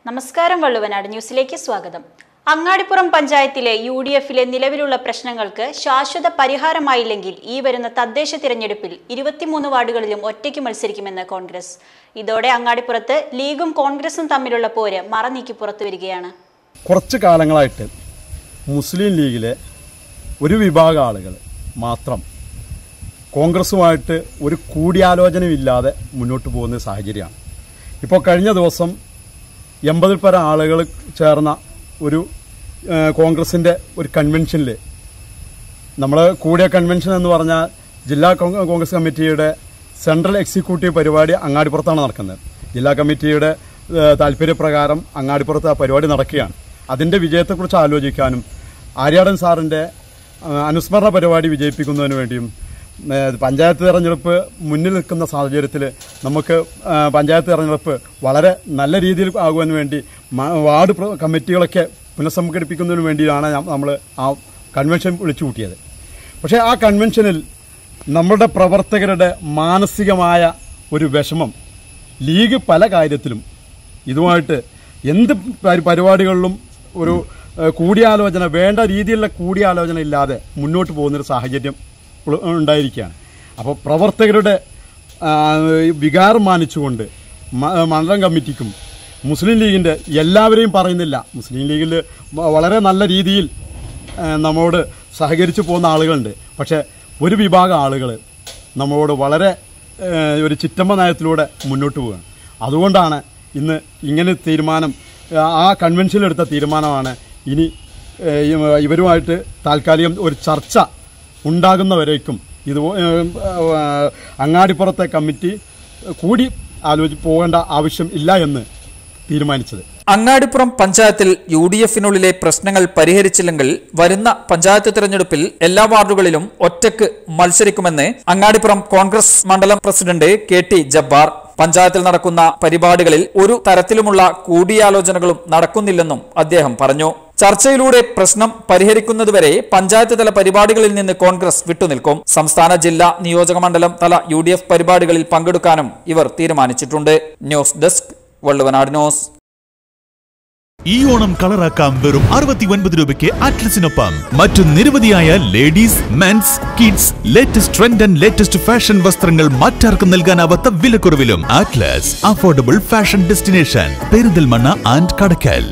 നമസ്കാരം വള്ളുവനാട് ന്യൂസിലേക്ക് സ്വാഗതം. അങ്ങാടിപ്പുറം പഞ്ചായത്തിലെ യുഡിഎഫിലെ നിലവിലുള്ള പ്രശ്നങ്ങൾക്ക് ശാശ്വത പരിഹാരമായില്ലെങ്കിൽ ഈ വരുന്ന തദ്ദേശ തിരഞ്ഞെടുപ്പിൽ 23 വാർഡുകളിലും ഒറ്റയ്ക്ക് മത്സരിക്കുമെന്ന് കോൺഗ്രസ്. ഇതോടെ അങ്ങാടിപ്പുറത്ത് ലീഗും കോൺഗ്രസും തമ്മിലുള്ള പോര് മറനീക്കി പുറത്തുവരികയാണ്. കുറച്ചു കാലങ്ങളായിട്ട് മുസ്ലിം ലീഗിലെ ഒരു വിഭാഗം ആളുകൾ മാത്രം കോൺഗ്രസുമായിട്ട് ഒരു കൂടിയാലോചനയില്ലാതെ മുന്നോട്ട് പോകുന്ന സാഹചര്യമാണ്. ഇപ്പോൾ കഴിഞ്ഞ ദിവസം 80 പരം ആളുകൾ ചേർന്ന ഒരു കോൺഗ്രസിൻ്റെ ഒരു കൺവെൻഷനിൽ, നമ്മൾ കൂടിയ കൺവെൻഷൻ എന്ന് പറഞ്ഞാൽ ജില്ലാ കോൺഗ്രസ് കമ്മിറ്റിയുടെ സെൻട്രൽ എക്സിക്യൂട്ടീവ് പരിപാടി അങ്ങാടിപ്പുറത്താണ് നടക്കുന്നത്. ജില്ലാ കമ്മിറ്റിയുടെ താല്പര്യപ്രകാരം അങ്ങാടിപ്പുറത്ത് ആ പരിപാടി നടക്കുകയാണ്. അതിൻ്റെ വിജയത്തെക്കുറിച്ച് ആലോചിക്കാനും ആര്യാടൻ സാറിൻ്റെ അനുസ്മരണ പരിപാടി വിജയിപ്പിക്കുന്നതിന് വേണ്ടിയും പഞ്ചായത്ത് തെരഞ്ഞെടുപ്പ് മുന്നിൽ നിൽക്കുന്ന സാഹചര്യത്തിൽ നമുക്ക് പഞ്ചായത്ത് തെരഞ്ഞെടുപ്പ് വളരെ നല്ല രീതിയിൽ ആകുവാൻ വേണ്ടി വാർഡ് കമ്മിറ്റികളൊക്കെ പുനഃസംഘടിപ്പിക്കുന്നതിന് വേണ്ടിയാണ് നമ്മൾ ആ കൺവെൻഷൻ വിളിച്ചു കൂട്ടിയത്. പക്ഷേ ആ കൺവെൻഷനിൽ നമ്മളുടെ പ്രവർത്തകരുടെ മാനസികമായ ഒരു വിഷമം, ലീഗ് പല കാര്യത്തിലും ഇതുമായിട്ട് എന്ത് പരിപാടികളിലും ഒരു കൂടിയാലോചന, വേണ്ട രീതിയിലുള്ള കൂടിയാലോചന ഇല്ലാതെ മുന്നോട്ട് പോകുന്നൊരു സാഹചര്യം ഉണ്ടായിരിക്കുകയാണ്. അപ്പോൾ പ്രവർത്തകരുടെ വികാരം മാനിച്ചുകൊണ്ട് മണ്ഡലം കമ്മിറ്റിക്കും മുസ്ലിം ലീഗിൻ്റെ എല്ലാവരെയും പറയുന്നില്ല, മുസ്ലിം ലീഗിൽ വളരെ നല്ല രീതിയിൽ നമ്മളോട് സഹകരിച്ചു പോകുന്ന ആളുകളുണ്ട്. പക്ഷേ ഒരു വിഭാഗം ആളുകൾ നമ്മളോട് വളരെ ഒരു ചിറ്റമ്മ നയത്തിലൂടെ മുന്നോട്ട് പോവുകയാണ്. അതുകൊണ്ടാണ് ഇന്ന് ഇങ്ങനെ തീരുമാനം, ആ കൺവെൻഷനിലെടുത്ത തീരുമാനമാണ് ഇനി ഇവരുമായിട്ട് താൽക്കാലികം ഒരു ചർച്ച ഉണ്ടാകുന്നവരേക്കും ഇത് അങ്ങാടിപ്പുറത്തെ കമ്മിറ്റി കൂടി പോകേണ്ട ആവശ്യം ഇല്ല എന്ന് തീരുമാനിച്ചത്. അങ്ങാടിപ്പുറം പഞ്ചായത്തിൽ യുഡിഎഫിനുള്ളിലെ പ്രശ്നങ്ങൾ പരിഹരിച്ചില്ലെങ്കിൽ വരുന്ന പഞ്ചായത്ത് തിരഞ്ഞെടുപ്പിൽ എല്ലാ വാർഡുകളിലും ഒറ്റയ്ക്ക് മത്സരിക്കുമെന്ന് അങ്ങാടിപ്പുറം കോൺഗ്രസ് മണ്ഡലം പ്രസിഡന്റ് KT ജബ്ബാർ. പഞ്ചായത്തിൽ നടക്കുന്ന പരിപാടികളിൽ ഒരു തരത്തിലുമുള്ള കൂടിയാലോചനകളും നടക്കുന്നില്ലെന്നും അദ്ദേഹം പറഞ്ഞു. ചർച്ചയിലൂടെ പ്രശ്നം പരിഹരിക്കുന്നതുവരെ പഞ്ചായത്ത് തല പരിപാടികളിൽ നിന്ന് കോൺഗ്രസ് വിട്ടുനിൽക്കും. സംസ്ഥാന, ജില്ലാ, നിയോജക മണ്ഡലം തല UDF പരിപാടികളിൽ പങ്കെടുക്കാനും ഇവർ തീരുമാനിച്ചിട്ടുണ്ട്. News desk, Valluvanad news. ഈ ഓണം കളറാക്കാം വെറും 69 രൂപയ്ക്ക് അറ്റ്ലസിനൊപ്പം മറ്റു നിരവധിയായ ladies, mens, kids, latest trend and latest fashion വസ്ത്രങ്ങൾ മറ്റാർക്കും നൽകാനാവാത്ത വിലക്കുറവിലും. Atlas, affordable fashion destination, Perinthalmanna and Kadakkal.